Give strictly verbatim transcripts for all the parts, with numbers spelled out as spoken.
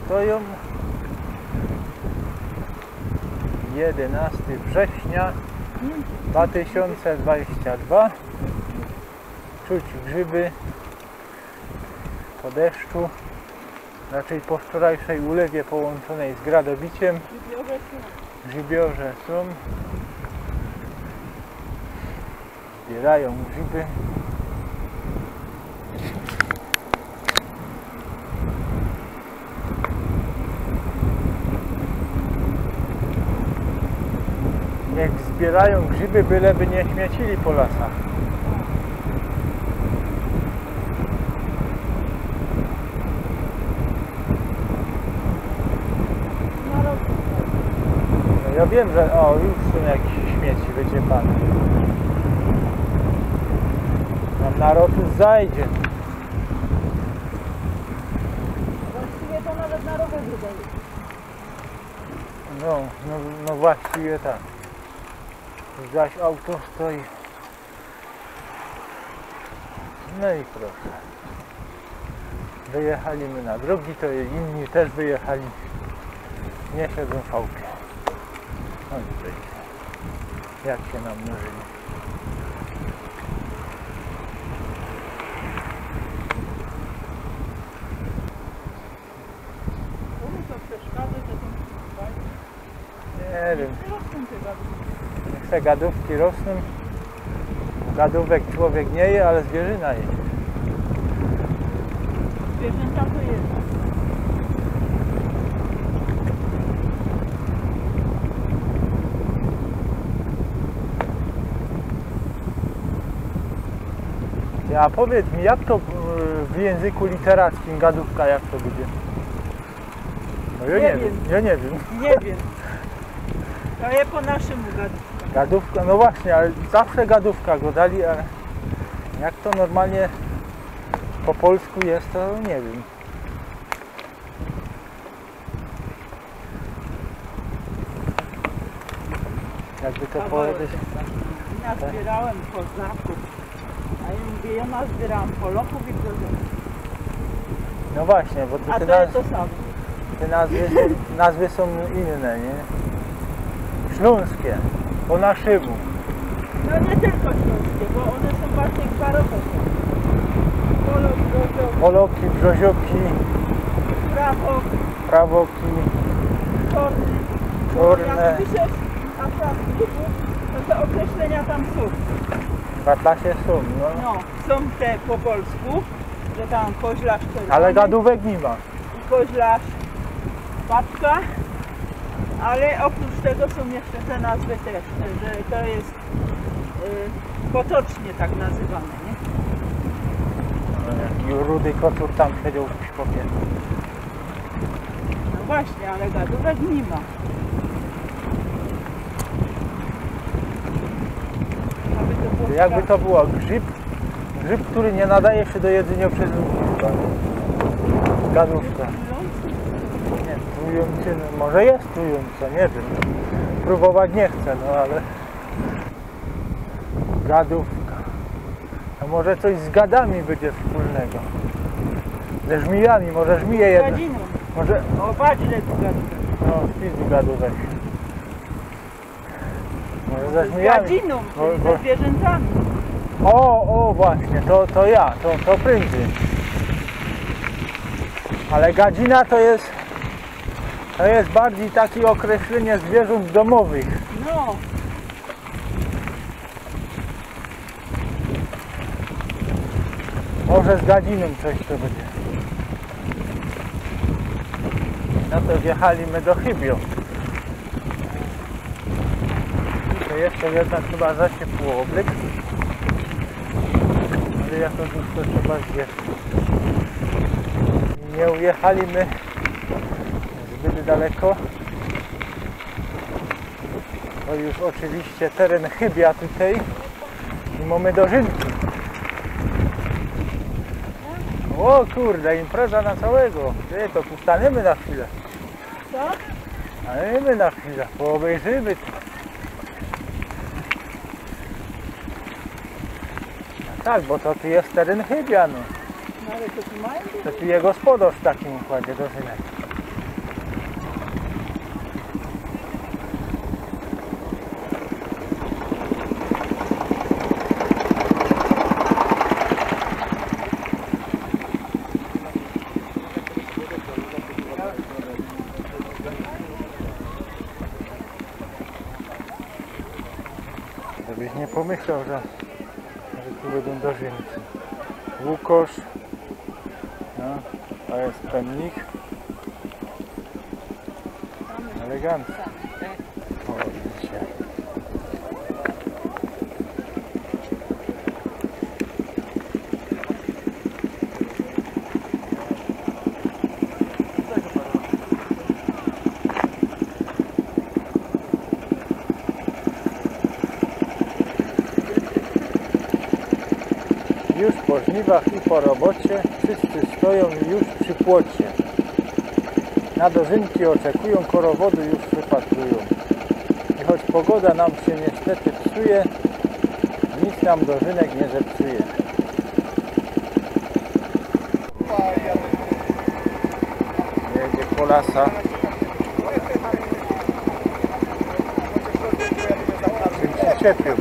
stoją. jedenastego września dwa tysiące dwudziestego drugiego. Czuć grzyby po deszczu, raczej po wczorajszej ulewie połączonej z gradobiciem. Grzybiorze są. Zbierają grzyby. Niech zbierają grzyby, byleby nie śmiecili po lasach. No ja wiem, że o, już są jakieś śmieci wyciepane. Tam narotu zajdzie. Właściwie to nawet na rowerze zajdzie. No, no, no właściwie tak. Zaś auto stoi. No i proszę. Wyjechaliśmy na drogi, to inni też wyjechali. Nie siedzą w aucie. No i widzicie, jak się namnożyli. Komu to przeszkadza, to są Nie wiem. rosną te gadki. Niech te gadówki rosną. Gadówek człowiek nie je, ale zwierzyna je. Zwierzęta to jest. A powiedz mi, jak to w języku literackim gadówka, jak to będzie? No ja nie, Nie wiem. wiem. Ja nie wiem. Nie wiem. To je po naszemu gadka. Gadówka, no właśnie, ale zawsze gadówka go dali, a jak to normalnie po polsku jest, to nie wiem. Jakby to powiedzieć. Ja zbierałem kozaków, a ja mówię, ja nazbierałam poloków i kozaków. No właśnie, bo te, A te, to naz jest to samo. te nazwy, są, nazwy są inne, nie? Śląskie, po naszemu. No nie tylko śląskie, bo one są bardziej kwarowe. Polok, brzoziok, Poloki, brzozioki, prawok, prawoki, czorny. czorne. Jak piszesz atlasu, to te określenia tam są. W atlasie są, no. No, są te po polsku, że tam koźlarz czerwony Ale gadówek nie ma. i koźlarz babka, ale oprócz tego są jeszcze te nazwy też, że to jest y, potocznie tak nazywane, nie? Jaki rudy kocur tam siedział w szpopie. No właśnie, ale gadówek nie ma. Aby to było Jakby to było grzyb, grzyb, który nie nadaje się do jedzenia przez ludzi. Gadówka. Nie, trujący, no może jest trująca, nie wiem. Próbować nie chcę, no ale... Gadówka. A może coś z gadami będzie wspólnego. Ze żmijami, może żmije jedne. gadziną. Może... O, patrz, ile tu gadówek. No, spis gadówek. Może ze Z żmijami. gadziną, Bo- czyli bo- ze zwierzętami. O, o właśnie, to, to ja, to, to prędzej. Ale gadzina to jest, to jest bardziej takie określenie zwierząt domowych. No, Może z gadziną coś to będzie. No to wjechaliśmy do Chybio. To jeszcze jednak chyba za ciepło oblik. Ale jakoś już to trzeba zjeść. Nie ujechaliśmy zbyt daleko. To już oczywiście teren Chybia tutaj. I mamy dożynki. O kurde, impreza na całego. Ty, to tu staniemy na chwilę. co? Staniemy na chwilę, poobejrzymy to. No tak, bo to tu jest teren Chybia, no. No ale to tu mają? To tu jest gospodarz w takim układzie dożynek. pomyślał, że, że tu będą dożynki. Łukosz, no, to jest pennik. Elegancko. O, widzicie. Już po żniwach i po robocie wszyscy stoją już przy płocie. Na dożynki oczekują, korowodu już wypatrują. I choć pogoda nam się niestety psuje, nic nam dożynek nie zepsuje. Jedzie po lasa. Czym przyczepił.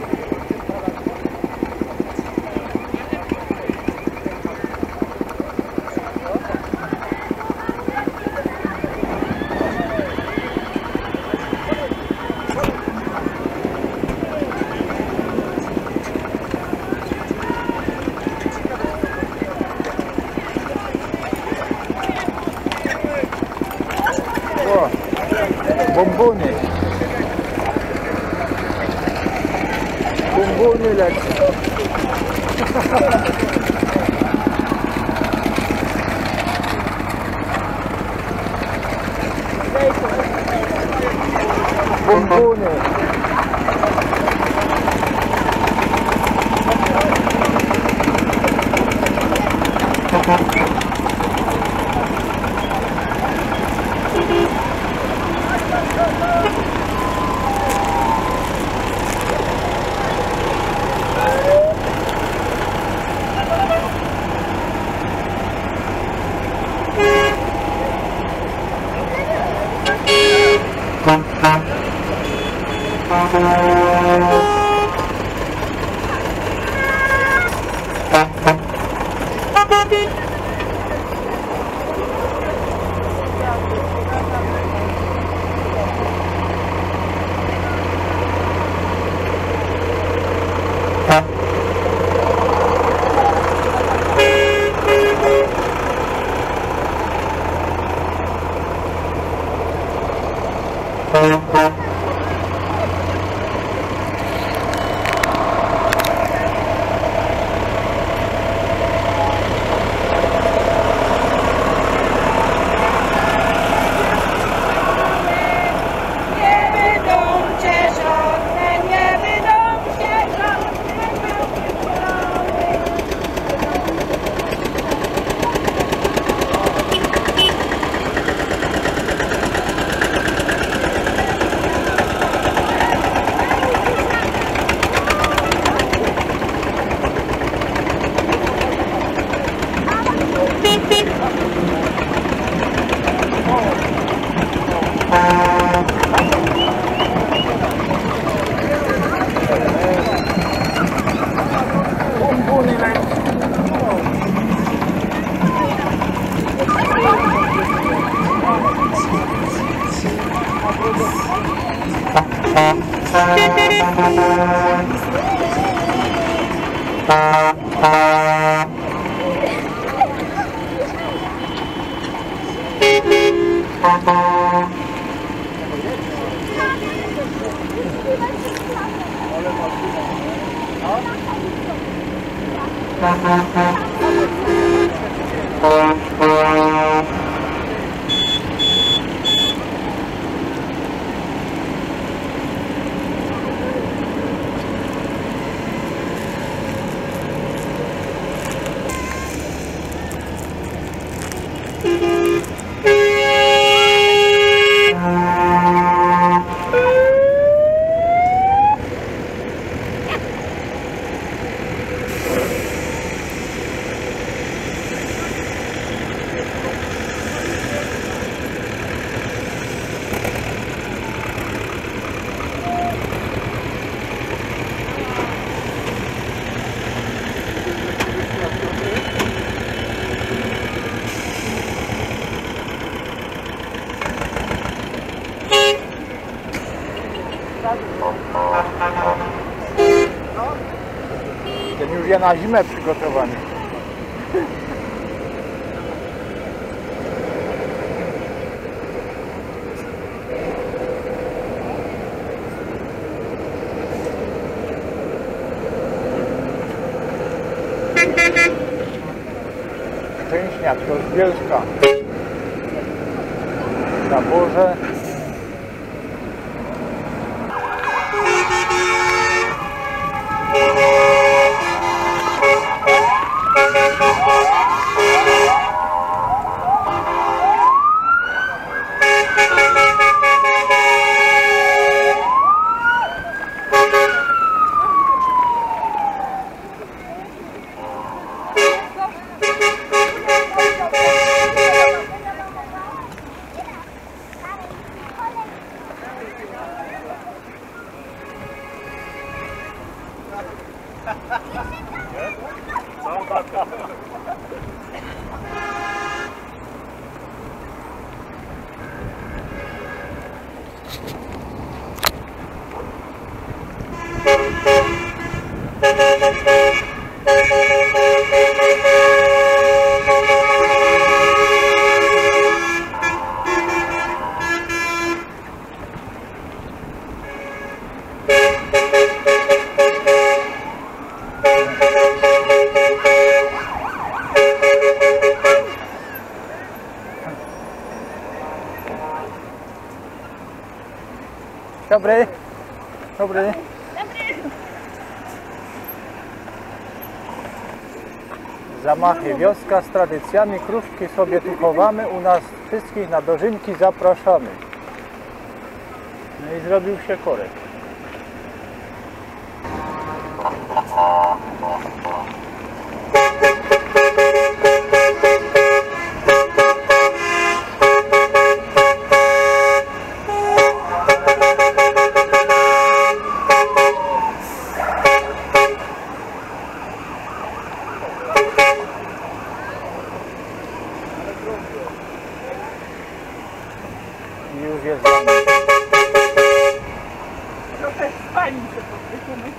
O, bombony. Bombony lecą. Bombony. takie na zimę przygotowane. Szczęśniak to z Bielska. Na Boże. Dobry. Dobry. Zamachy. Wioska z tradycjami. Krówki sobie tu chowamy. U nas wszystkich na dożynki zapraszamy. No i zrobił się korek. I już jest za nami. Trochę spali się podpiekamy.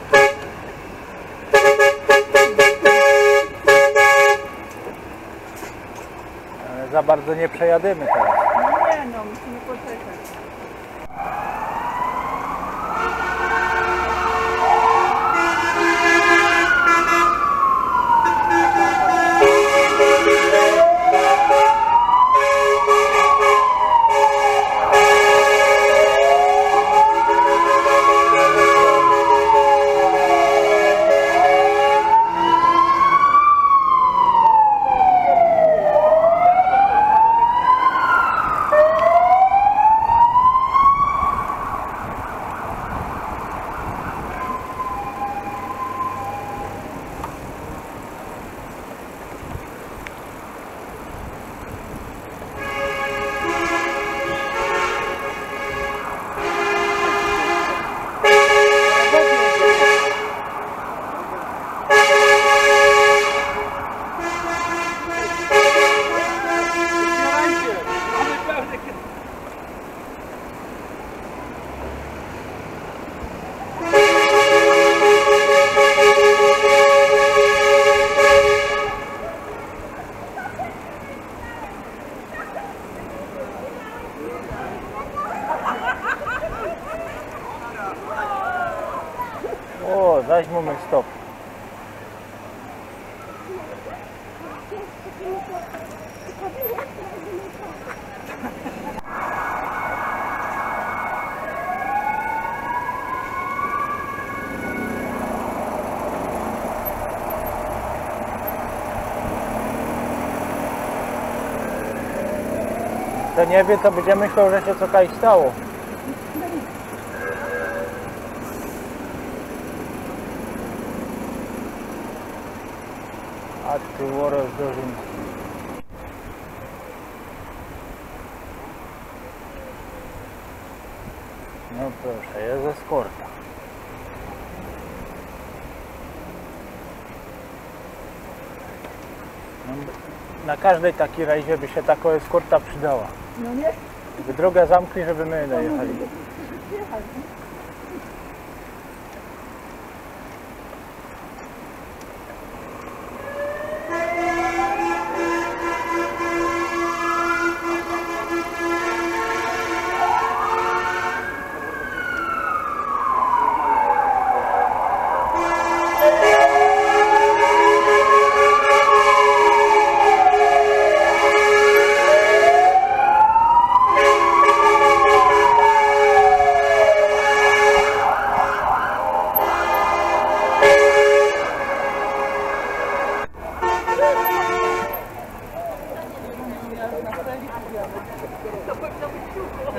Ale za bardzo nie przejadymy teraz. No nie no, musimy poczekać. O, zaś moment, stop. Kto nie wie, to będzie myślał, że się coś stało. A ty łoros dożynki. No proszę, jest eskorta. No, na każdej takiej rajdzie by się taka eskorta przydała. No nie? By drogę zamknij, żeby my dojechali. To powinno być ciuchu.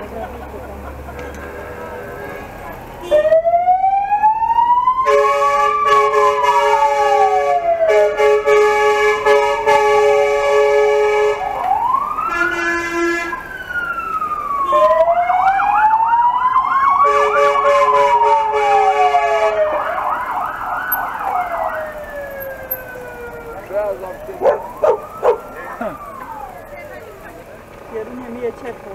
Kierunie mnie ciepło.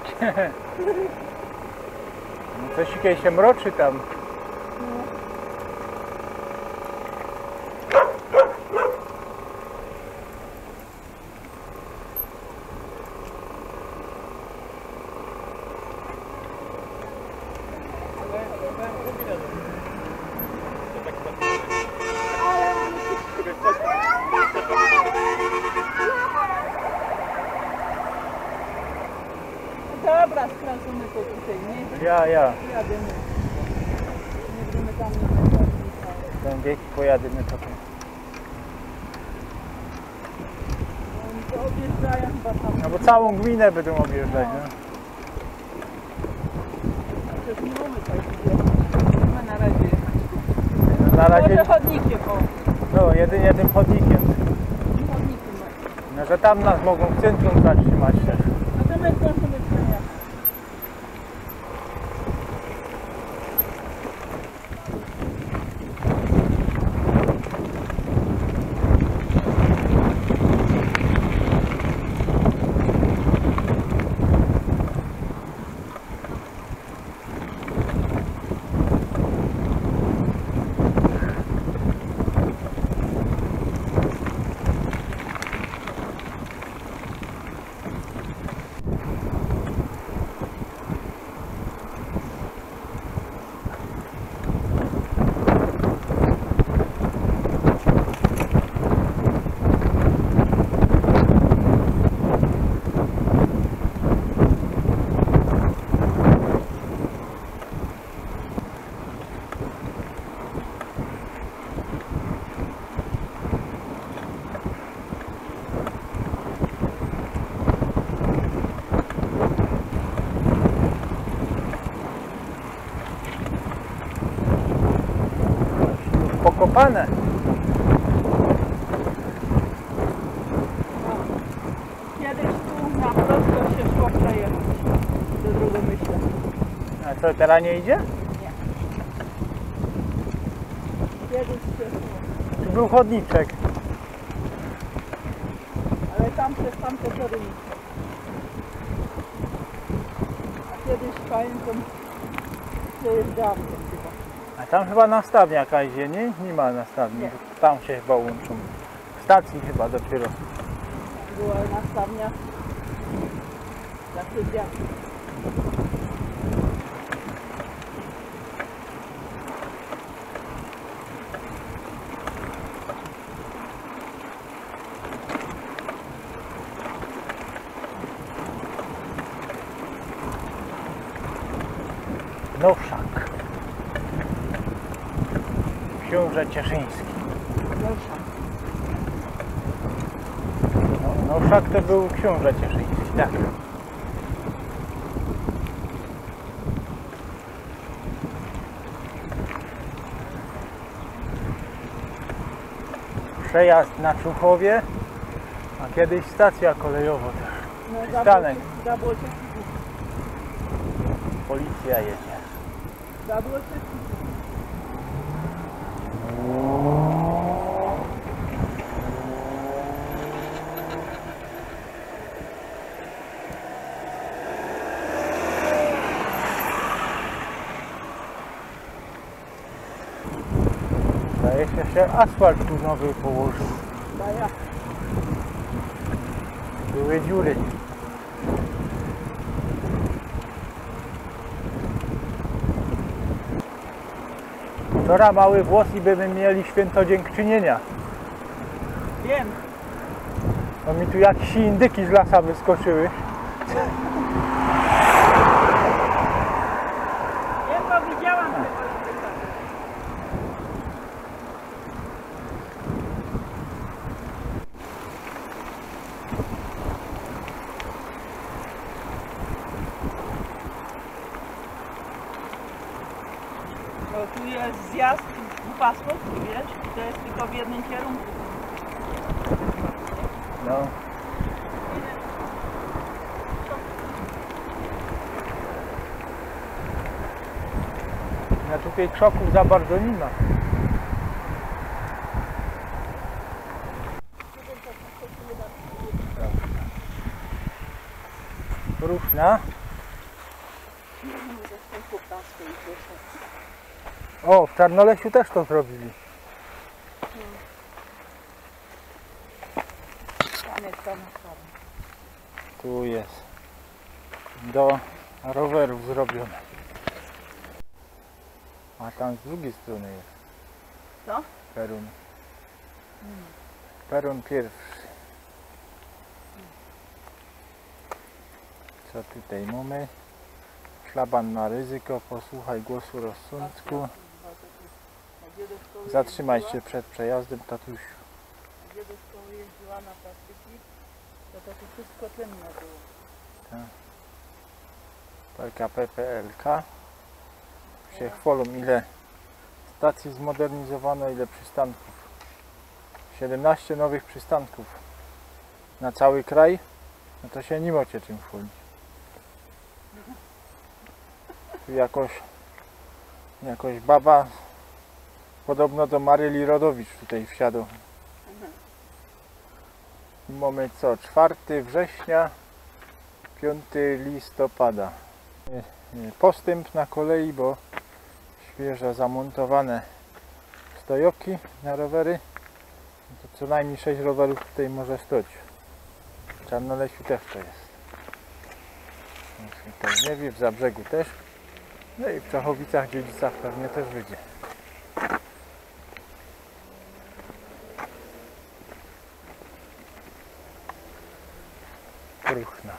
No coś dzisiaj się mroczy tam. Dobra, skręcimy to tutaj, nie? Ja, ja. Jadymy. Nie będziemy tam nie Ten wieki pojadymy to. Oni to objeżdżają chyba tam. No bo całą gminę będą objeżdżać, no. Przecież nie mamy tak jechać. My na razie jechać. Na razie, Może chodnikiem, o. no jedynie tym chodnikiem. Chodnikiem. No że tam nas mogą w centrum zatrzymać też. A to my zdążymy przejechać. Pokopane. Kiedyś tu na prosto się szło przejechać do Drugomyśla. A co, teraz nie idzie? Kiedyś się szło. Tu był chodniczek. Ale tam przez tamte tory nie szło. A kiedyś pamiętam, przejeżdżałam tam chyba. A tam chyba nastawnia jakaś jest, nie? Nie ma nastawni. Nie. Tam się chyba łączą. W stacji chyba dopiero. Była nastawnia za Sylwiakiem. Nowszak. Książę Cieszyński. No, Nowszak to był książę Cieszyński, tak. Przejazd na Czuchowie, a kiedyś stacja kolejowa też. No, Przystanek. Zabłocie. Policja jedzie. Zabłocie. Zdaje się, że asfalt tu nowy położył. Daja. Były dziury. Wczoraj mały włos i by mieli święto dziękczynienia. Wiem. No mi tu jakieś indyki z lasa wyskoczyły. Wiem, bo widziałam tego. tu jest zjazd u pasów, wiesz, i to jest tylko w jednym kierunku. No. Ja tutaj krzoków za bardzo nie ma. Różna. O, w Czarnolesiu też to zrobili. Tu jest do rowerów zrobione. A tam z drugiej strony jest. Co? Perun. Perun pierwszy. Co tutaj mamy? Szlaban na ryzyko, posłuchaj głosu rozsądku. Zatrzymaj się przed przejazdem, tatusiu. Gdzie do szkoły jeździła na plastyki, to to tu wszystko ciemno było. Tak. P K P P L K. Się chwalą, ile stacji zmodernizowano, ile przystanków. siedemnaście nowych przystanków na cały kraj. No to się nie macie czym chwalić. Tu jakoś jakoś baba podobno do Maryli Rodowicz tutaj wsiadł. I mamy co? czwartego września, piątego listopada. Postęp na kolei, bo świeżo zamontowane stojoki na rowery. To co najmniej sześć rowerów tutaj może stać. W Czarnolesiu też to jest. W Tarniewie, w Zabrzegu też. No i w Czachowicach, Dziedzicach pewnie też wyjdzie. Ruchna.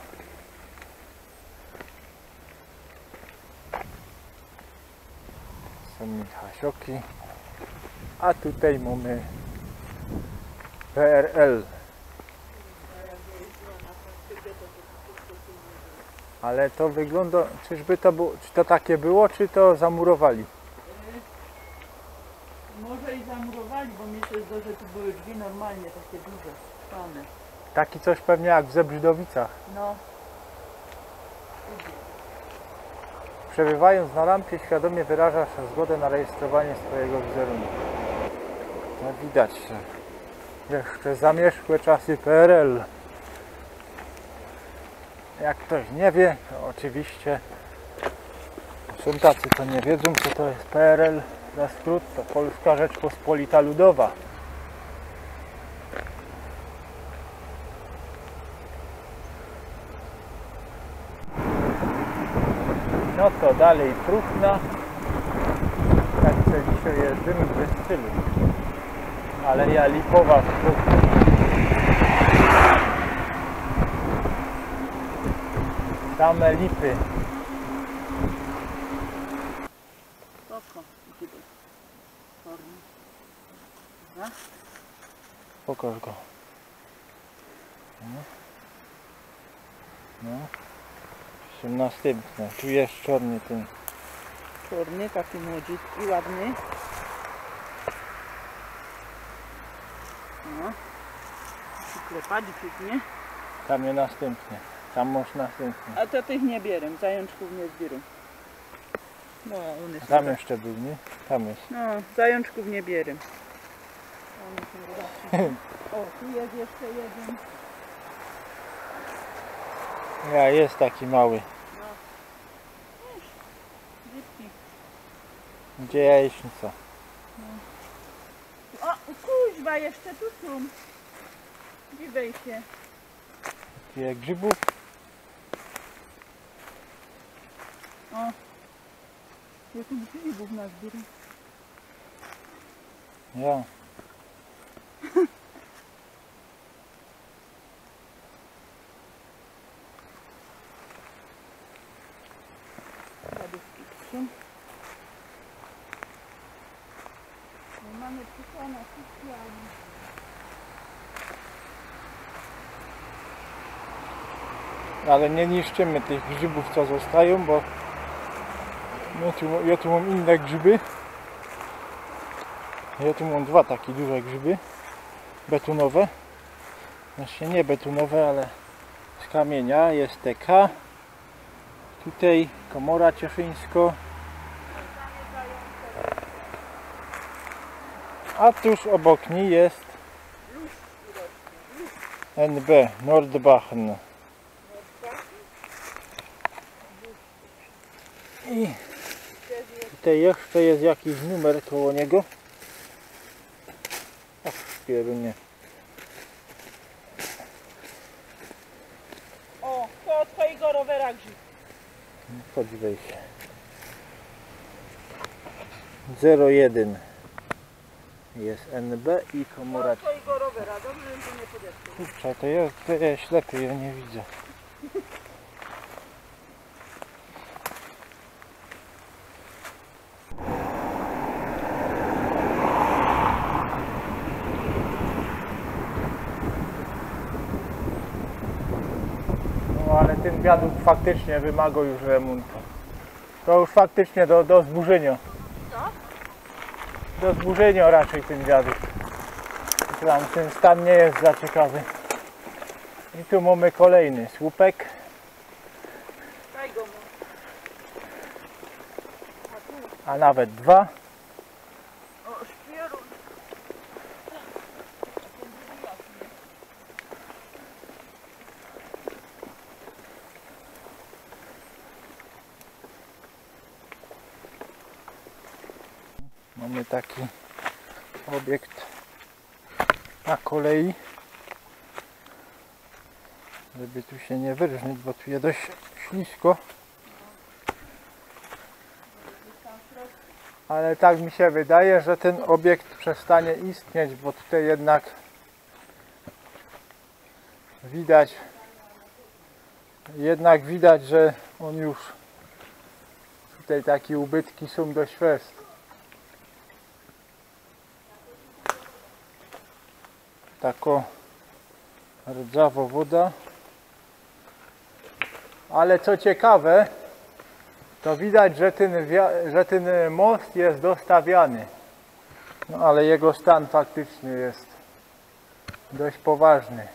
Są Michasioki. A tutaj mamy P R L. Ale to wygląda, czyżby to było, czy to takie było, czy to zamurowali? Może i zamurowali, bo mi się zdaje, że tu były drzwi normalnie, takie duże, szklane. Taki coś pewnie jak w Zebrzydowicach. No. Przebywając na rampie świadomie wyrażasz zgodę na rejestrowanie swojego wizerunku. No widać, że jeszcze zamierzchłe czasy P R L. Jak ktoś nie wie, to oczywiście są tacy, co nie wiedzą, co to jest P R L. Na skrót to Polska Rzeczpospolita Ludowa. No to dalej Pruchna. Tak co dzisiaj jeżdżymy bez stylu. Ale ja Lipowa w Pruchnie. Same lipy. Spoko. Dobra. Pokaż go. No. No. Są następne. Tu jest czarny ten. Czarny, taki młodziutki, ładny. No. Klepać pięknie. Tam jest następny. Tam masz następny. A to tych nie bierę, zajączków nie zbierę. No, on jest Tam tutaj. jeszcze był, nie? Tam jest. No, zajączków nie bierę. O, tu jest jeszcze jeden. Ja, jest taki mały. No. Dzieci. Gdzie jajecznica? O, kuźwa, jeszcze tu są. Dziwej się. Ile grzybów? O. Jakich grzybów nazbierę. Ja. Lodówki są. No, mamy przykład na wszystkie, Ale nie niszczymy tych grzybów, co zostają, bo no tu, ja tu mam inne grzyby. Ja tu mam dwa takie duże grzyby betonowe. Znaczy nie betonowe, ale z kamienia. Jest T K. Tutaj komora cieszyńsko. A tuż obok niej jest N B Nordbachen. I tutaj jeszcze jest jakiś numer koło niego. Ach, pierunie. O, to od twojego rowera grzyb. Chodź wejść. zero jeden jest N B i To komora. od twojego rowera, dobrze, że tu nie podeszło. Kurczę, to ja, to ja ślepy, ja nie widzę. No ale ten wiadukt faktycznie wymaga już remontu. To już faktycznie do, do zburzenia. Co? Do zburzenia raczej ten wiadukt. Tam ten stan nie jest za ciekawy. I tu mamy kolejny słupek. Daj go mu. A nawet dwa. O, szpierun. Mamy taki obiekt na kolei, żeby tu się nie wyrżnąć, bo tu jest dość ślisko, ale tak mi się wydaje, że ten obiekt przestanie istnieć, bo tutaj jednak widać jednak widać, że on już tutaj takie ubytki są dość fest. Tako rdzawo woda. Ale co ciekawe, to widać, że ten, że ten most jest dostawiany. No ale jego stan faktycznie jest dość poważny.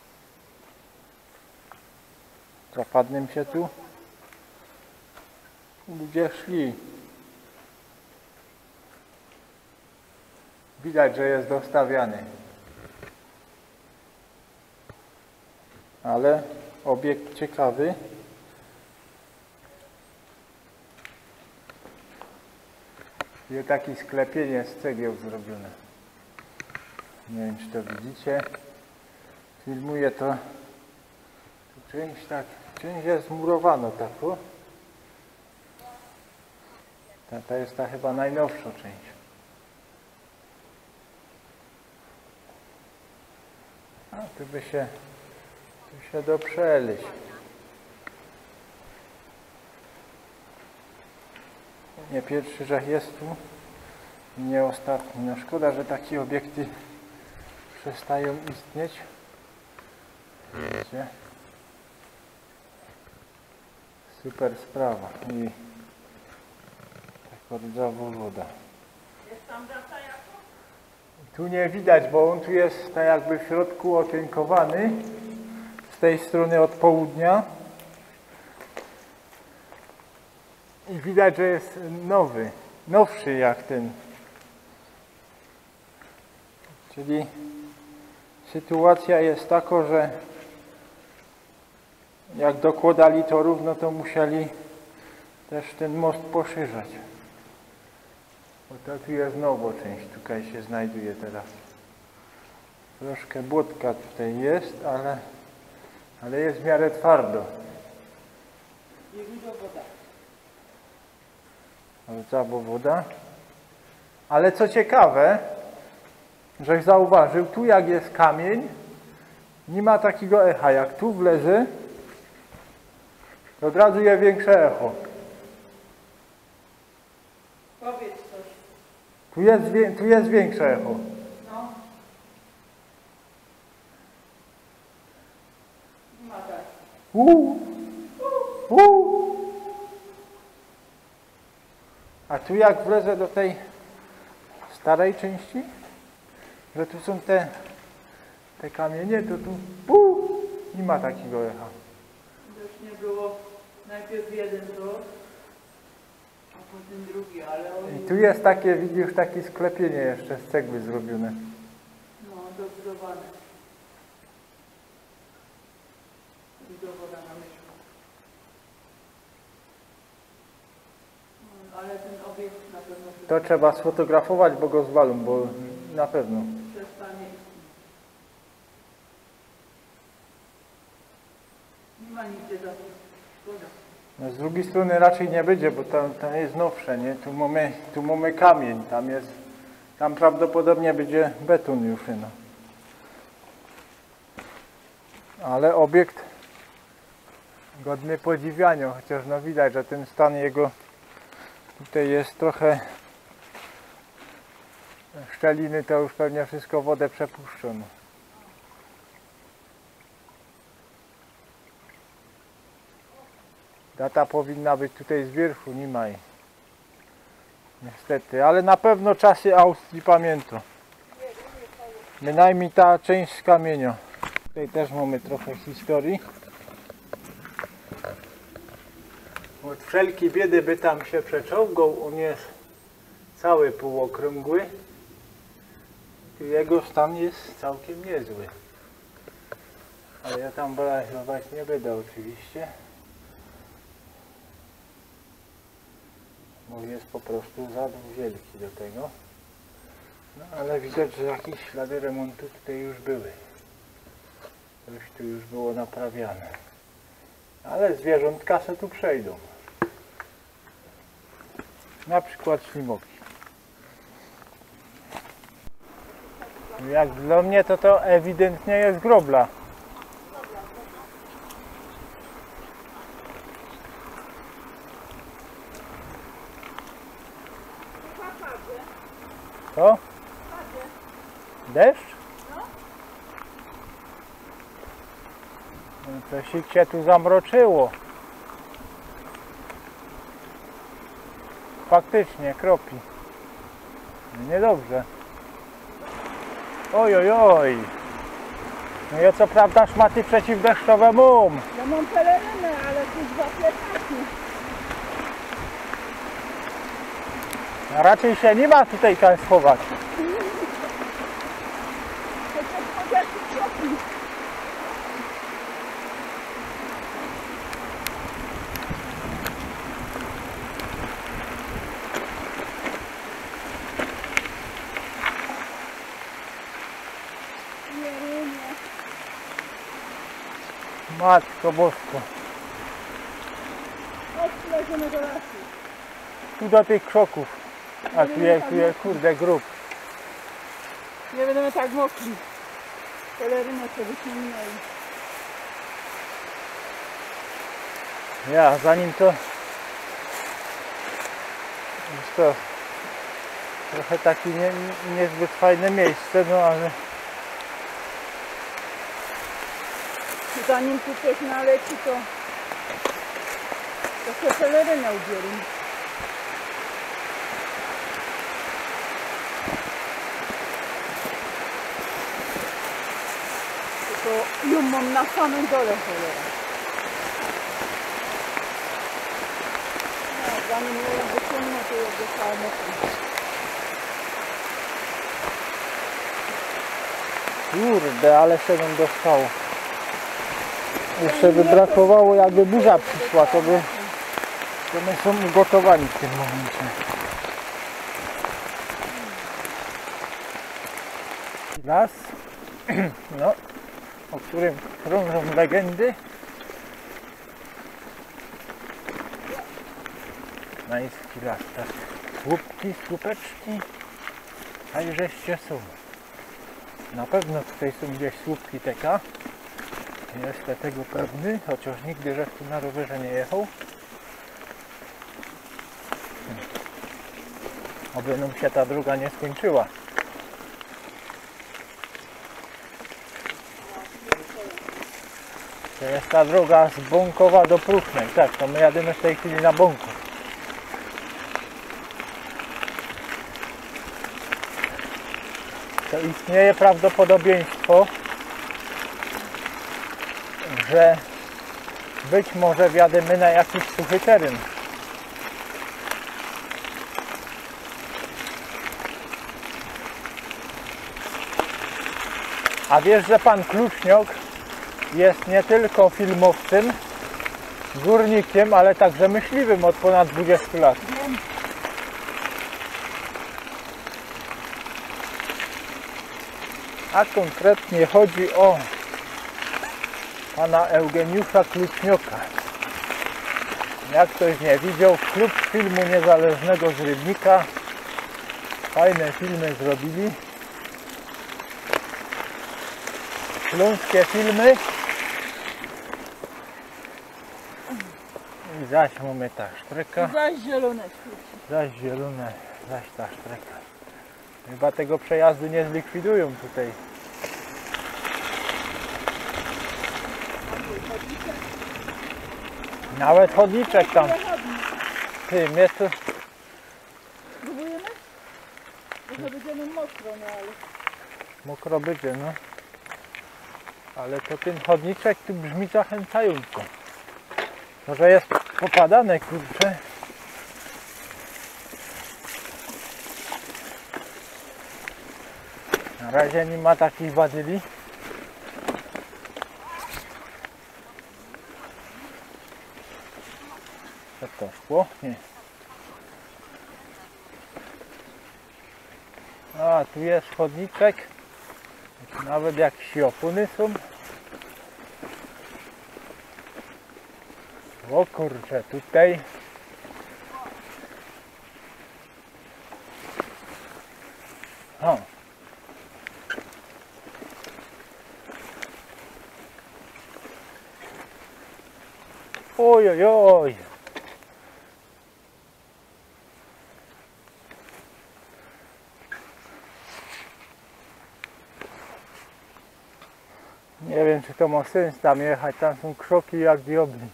Zapadnym się tu. Ludzie szli. Widać, że jest dostawiany. Ale obiekt ciekawy. Jest takie sklepienie z cegieł zrobione. Nie wiem, czy to widzicie. Filmuję to. Tu czymś tak, czymś jest zmurowano tak. O. Ta, ta jest ta chyba najnowsza część. A tu by się Tu się doprzelić. Nie pierwszy raz jest tu, nie ostatni. No szkoda, że takie obiekty przestają istnieć. Widzicie? Super sprawa. I taka rdzawa woda. Jest tam wraca jako? Tu nie widać, bo on tu jest tak jakby w środku otynкowany. Z tej strony od południa i widać, że jest nowy, nowszy jak ten. Czyli sytuacja jest taka, że jak dokładali torów, no to musieli też ten most poszerzać. Bo to tu jest nowa część, tutaj się znajduje teraz. Troszkę błotka tutaj jest, ale Ale jest w miarę twardo. Rdzawa woda. Ale co ciekawe, żeś zauważył, tu jak jest kamień, nie ma takiego echa. Jak tu wlezie, to od razu jest większe echo. Powiedz coś. Tu jest, tu jest większe echo. No. Nie ma tak. Uuu. Uuu. A tu jak wlezę do tej, z starej części, że tu są te, te kamienie, to tu pu, nie ma takiego echa. Widocznie było najpierw jeden tor, a potem drugi, ale on... I tu jest takie, widzisz, takie sklepienie jeszcze z cegły zrobione. No, dobudowane. I dowoda na myszku. No, ale ten obiekt na pewno... To trzeba sfotografować, bo go zwalą, bo na pewno. Przestanie istnieć. Nie ma nigdzie zapisów. Szkoda. No z drugiej strony raczej nie będzie, bo tam, tam jest nowsze, nie? Tu mamy, tu mamy kamień, tam jest, tam prawdopodobnie będzie beton już, no. Ale obiekt godny podziwiania, chociaż no widać, że ten stan jego tutaj jest trochę szczeliny, to już pewnie wszystko wodę przepuszczono. Data powinna być tutaj z wierzchu, nie ma jej. Niestety, ale na pewno czasy Austrii pamiętam. Bynajmniej ta część z kamienia. Tutaj też mamy trochę historii. Od wszelkiej biedy by tam się przeczołgał, on jest cały półokrągły. Jego stan jest całkiem niezły. Ale ja tam balasować nie będę oczywiście. Bo jest po prostu za wielki do tego. No ale widać, że jakieś ślady remontu tutaj już były. Coś tu już było naprawiane. Ale zwierzątka se tu przejdą. Na przykład ślimoki. Jak dla mnie to to ewidentnie jest grobla. Co? Deszcz? No coś się tu zamroczyło. Faktycznie, kropi. Niedobrze. Oj, oj, oj. No ja co prawda szmaty przeciwdeszczowe mam. Ja mam pelerynę, ale tu dwa plecaki. A raczej się nie ma tutaj tam schować. Chociaż chociaż kropi. Matko bosko. Chodź, leżymy do lasu. Tu do tych krzoków. A tu jest, tu jest kurde grób. Nie będziemy tak mokli. Pelerynę sobie wyciągnęli. Ja, zanim to... Jest to trochę takie nie, niezbyt fajne miejsce, no ale... Zanim tu coś naleci, to... To się pelerynę ubierę. To ją mam na samym dole, cholera. No, zanim ją wyciągnę, to ją dostała mokra. Kurde, ale się nam dostało. Jeszcze by brakowało, jakby burza przyszła, to by... To my są ugotowani w tym momencie. Las, no, o którym krążą legendy. Majski las, tak. Słupki, słupeczki, hajżeście są. Na pewno tutaj są gdzieś słupki teka. Jestem tego pewny, chociaż nigdy żech tu na rowerze nie jechał. Oby nam się ta droga nie skończyła. To jest ta droga z Bąkowa do Pruchnej. Tak, to my jadymy w tej chwili na Bąku. to istnieje prawdopodobieństwo, że być może wjadymy na jakiś suchy teren. A wiesz, że pan Kluczniok jest nie tylko filmowcem, górnikiem, ale także myśliwym od ponad dwudziestu lat. Wiem. A konkretnie chodzi o pana Eugeniusza Klucznioka. Jak ktoś nie widział, klub filmu niezależnego z Rybnika. Fajne filmy zrobili. Śląskie filmy. I zaś mamy ta sztreka. Zaś zielone świeci. Zaś zielone, zaś ta sztreka. Chyba tego przejazdu nie zlikwidują tutaj. Nawet chodniczek tam. Ty, mnie to... Próbujemy? Trochę będziemy mokro, no ale... Mokro będzie, no. Ale to ten chodniczek tu brzmi zachęcająco. Może jest popadane, kurczę. Na razie nie ma takich badyli. Co to szło? Nie. A, tu jest chodniczek. Nawet jakieś opony są. O kurczę, tutaj o. Oj, oj, oj. Nie wiem, czy to ma sens tam jechać, tam są krzoki jak diabli.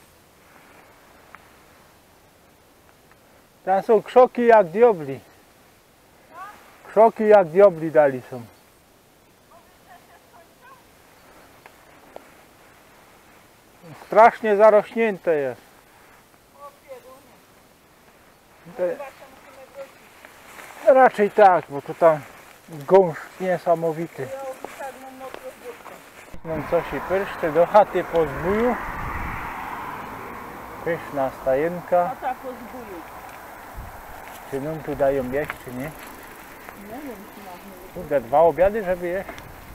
Tam są krzoki jak diabli. Krzoki jak diabli dali są. Strasznie zarośnięte jest. To raczej tak, bo to tam gąszcz niesamowity. No coś i pyrszczy do chaty po zbóju. Pyszna stajenka. Chata po zbóju. Czy nam tu dają jeść, czy nie? Nie wiem, czy mamy. Kurde, dwa obiady, żeby jeść.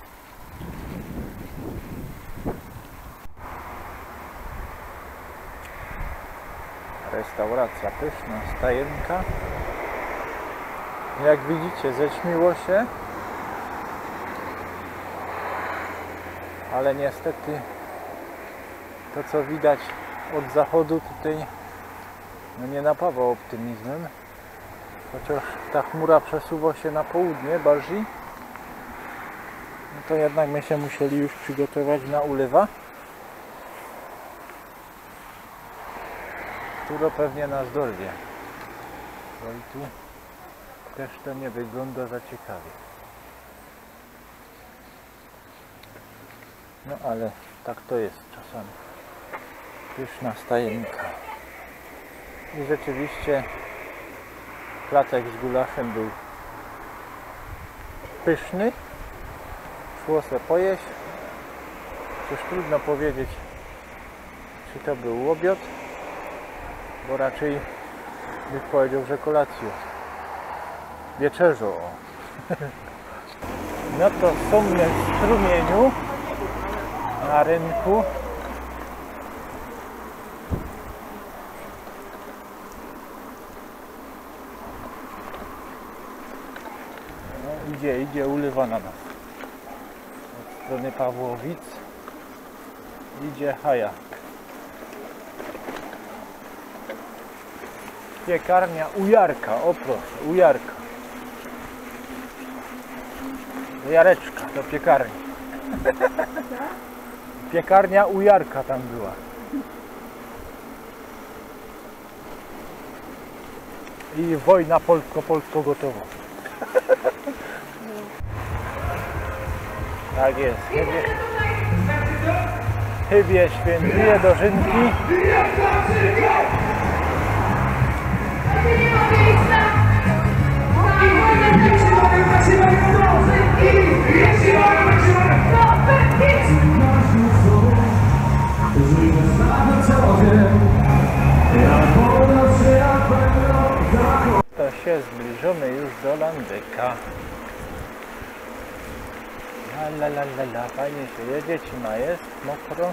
Restauracja pyszna stajenka. Jak widzicie, zećmiło się. Ale niestety to, co widać od zachodu tutaj, no nie napawa optymizmem. Chociaż ta chmura przesuwa się na południe bardziej, no to jednak my się musieli już przygotować na ulewa, które pewnie nas dorwie. Bo i tu też to nie wygląda za ciekawie. No ale tak to jest czasami. Pyszna stajenka. I rzeczywiście placek z gulaszem był pyszny. Szło se pojeść. Cóż, trudno powiedzieć, czy to był obiad, bo raczej bych powiedział, że kolacją. Wieczerzą. No to są mnie w strumieniu na rynku. No, idzie, idzie ulewa na nas. Od strony Pawłowic idzie haja. Piekarnia u Jarka, o proszę, u Jarka. Do Jareczka, do piekarni. Piekarnia u Jarka tam była. I wojna polsko-polsko gotowa. Tak jest. Chybie, chybie świętuje dożynki. To się zbliżamy już do Landyka. La la la la la, fajnie się jedzie, cima jest, mokro.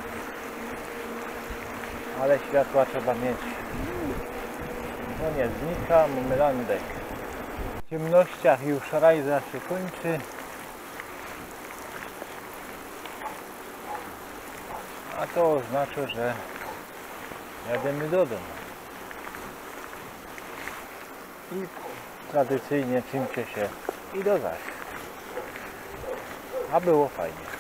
Ale światła trzeba mieć. No nie znika, mamy Landek. W ciemnościach już rajza się kończy. A to oznacza, że jadziemy do domu. I tradycyjnie czymcie się i do zaś. A było fajnie.